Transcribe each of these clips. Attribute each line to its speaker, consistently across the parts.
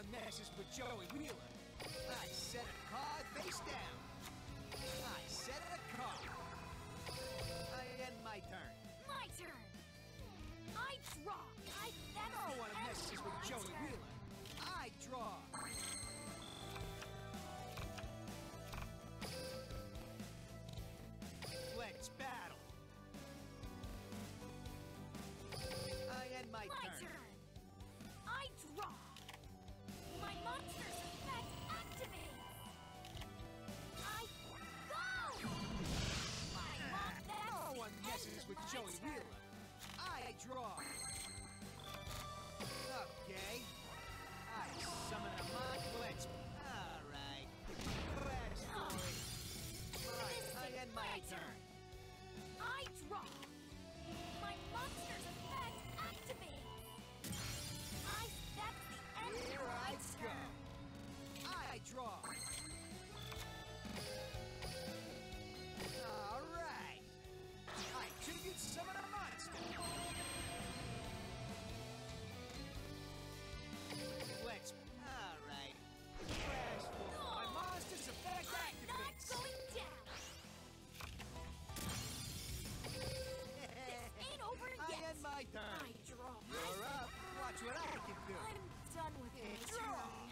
Speaker 1: one messes with Joey Wheeler. I set a card face down. I set a card. I end my turn.
Speaker 2: My turn. I draw.
Speaker 1: No one messes with Joey Wheeler. I draw. Let's battle. I end my turn.
Speaker 2: I draw. My monster's effect activates. I go.
Speaker 1: No one messes with Joey Wheeler. I draw. Okay. I summon a Let's. All right. Last story. I end my turn.
Speaker 2: I draw. My monster's effect activates. That's the end
Speaker 1: Here
Speaker 2: of my
Speaker 1: I
Speaker 2: turn.
Speaker 1: go. I draw. All right. I tribute summon a monster. Let's. All right. Flash forward. My monster's effect
Speaker 2: I'm not
Speaker 1: activates.
Speaker 2: going down. This ain't over yet.
Speaker 1: I end my turn.
Speaker 2: I draw.
Speaker 1: You're up. Watch what I can do.
Speaker 2: I'm done with it.
Speaker 1: Draw.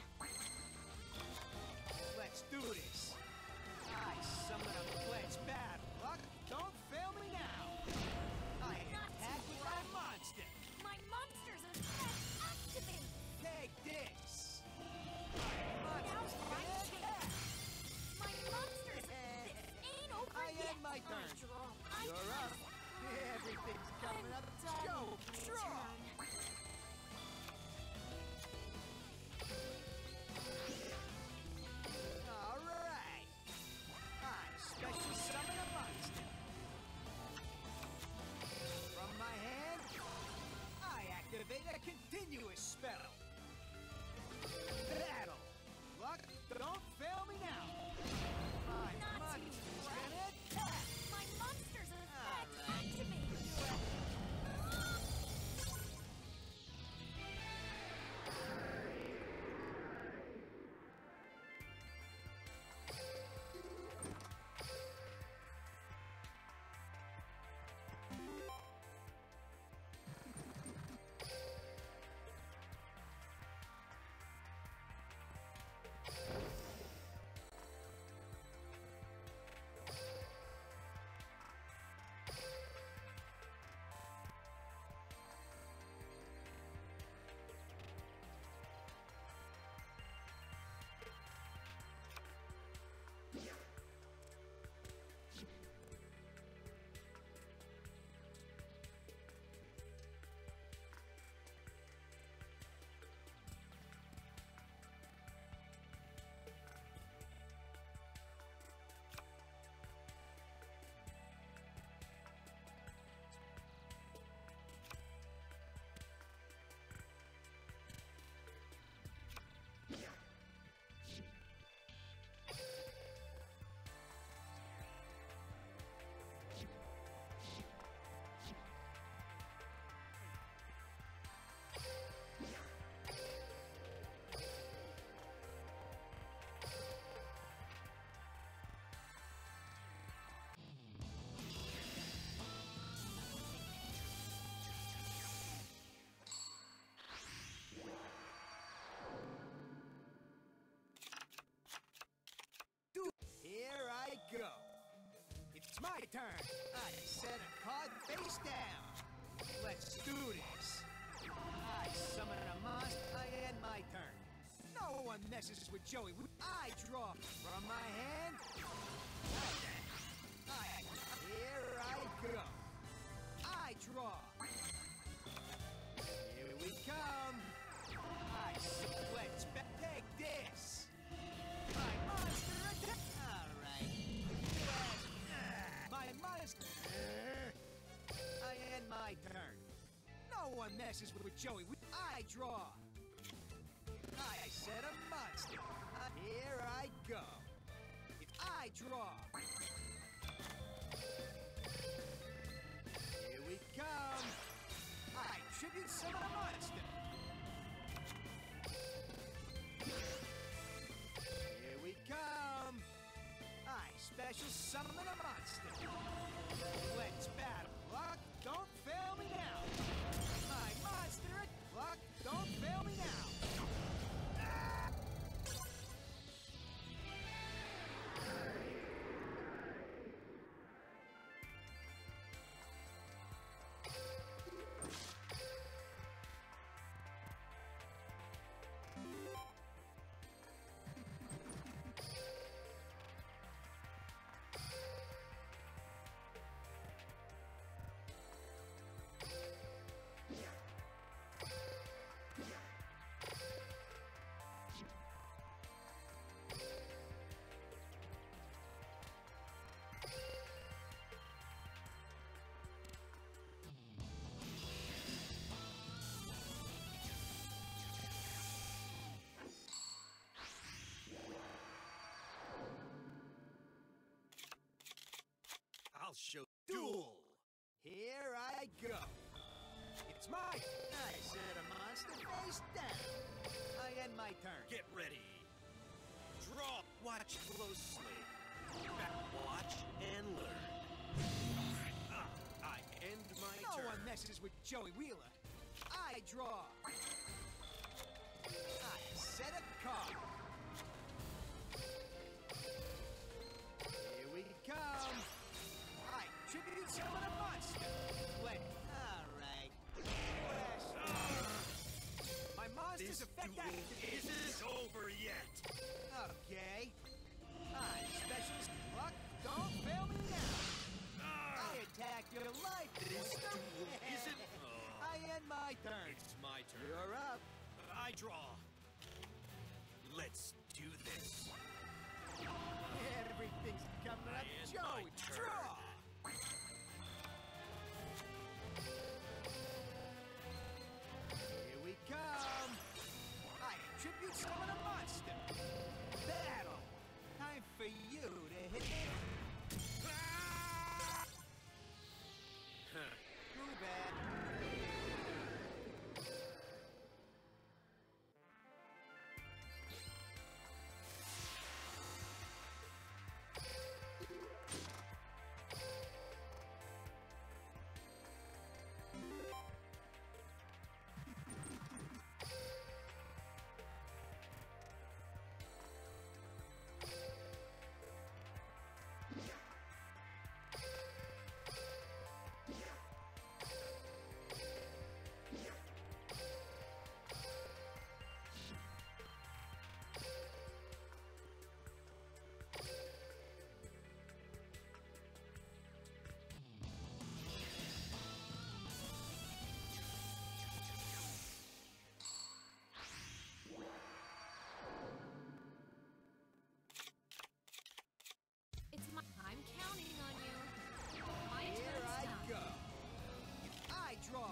Speaker 1: Let's do this. I summon a Let's battle. Luck, don't fail me now. I attack with my monster.
Speaker 2: My monster's effect activates.
Speaker 1: Take this.
Speaker 2: Now's my
Speaker 1: Monster's
Speaker 2: chance. My monster's this ain't over
Speaker 1: I
Speaker 2: yet.
Speaker 1: end my turn.
Speaker 2: I draw.
Speaker 1: You're up. Everything's coming up. Go. Draw. All right. I special summon a monster. From my hand, I activate a continuous spell. Battle. Luck, don't fail me now. My monster's gonna attack.
Speaker 2: My monster's effect
Speaker 1: right.
Speaker 2: activates.
Speaker 1: Here I go. It's my turn. I set a card face down. Let's do this. I summon a monster. I end my turn. No one messes with Joey. I draw from my hand. Here I go. I draw. Here we come. Let's take this. My monster attack. All right. My monster. I end my turn. No one messes with Joey. I draw. I set a monster. Here I go. I draw. Here we come. I tribute summon a monster. special summon a monster. Let's battle. Luck, don't fail me now. My monster, luck, don't fail me now. I'll show duel. Here I go. It's my I set a monster face down. I end my turn.
Speaker 3: Get ready. Draw. Watch closely. Watch and learn. I end my
Speaker 1: No
Speaker 3: turn.
Speaker 1: one messes with Joey Wheeler. I draw. I set a card. Here we come. I tribute summon a monster. Alright. My monster's
Speaker 3: This
Speaker 1: effect
Speaker 3: duel
Speaker 1: activated.
Speaker 3: isn't over yet.
Speaker 1: Okay. I'm specialist luck. Don't fail me now. I attack your life.
Speaker 3: This
Speaker 1: Mister.
Speaker 3: duel isn't.
Speaker 1: I end my turn.
Speaker 3: It's my turn.
Speaker 1: You're up.
Speaker 3: I draw. Let's do this.
Speaker 1: Everything's coming up.
Speaker 3: I end
Speaker 1: Joey,
Speaker 3: my turn.
Speaker 1: draw. Here we come. I attribute summon a monster. Battle. Time for you to hit me. Too bad.
Speaker 2: It's my. I'm counting on you. My
Speaker 1: Here
Speaker 2: turn's
Speaker 1: I
Speaker 2: done.
Speaker 1: go. I draw.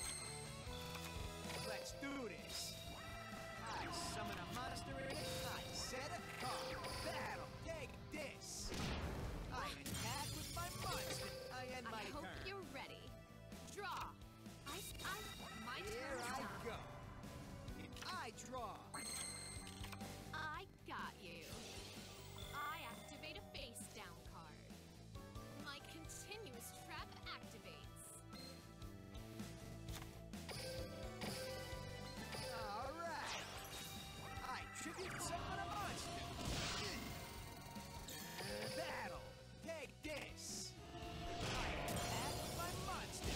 Speaker 1: Let's do this. I summon a monster in it. I set a card. Battle. Take this. I attack with my monster. I end my
Speaker 2: I hope
Speaker 1: turn.
Speaker 2: you're ready. Draw. My
Speaker 1: Here
Speaker 2: turn's
Speaker 1: I
Speaker 2: done.
Speaker 1: go. I draw.
Speaker 2: I got you. I activate a face down card. My continuous trap activates.
Speaker 1: All right. I tribute summon a monster. Battle. Take this. I attack with my monster.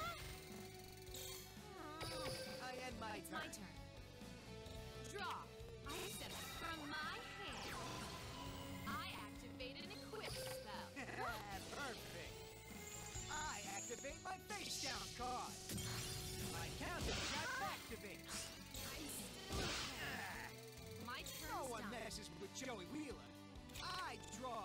Speaker 1: I end my
Speaker 2: It's
Speaker 1: turn.
Speaker 2: my turn. Draw. I set it from my hand. I activate an equip spell.
Speaker 1: Perfect. I activate my face down card. My counter trap activates.
Speaker 2: I'm still okay. My turn's
Speaker 1: No one
Speaker 2: done.
Speaker 1: messes with Joey Wheeler. I draw.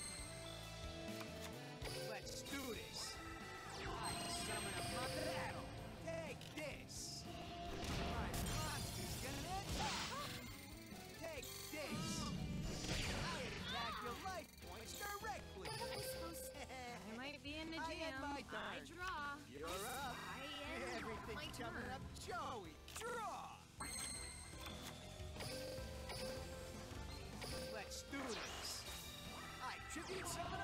Speaker 1: Let's do this. I summon a battle. Take this. My monster's gonna attack. Take this. I attack your life points directly.
Speaker 2: What am I supposed to? I might be in the
Speaker 1: I
Speaker 2: gym.
Speaker 1: end my
Speaker 2: I
Speaker 1: turn.
Speaker 2: draw.
Speaker 1: You're up.
Speaker 2: I end my
Speaker 1: Everything's coming
Speaker 2: turn.
Speaker 1: up. Joey, draw. Let's do this. I tribute It's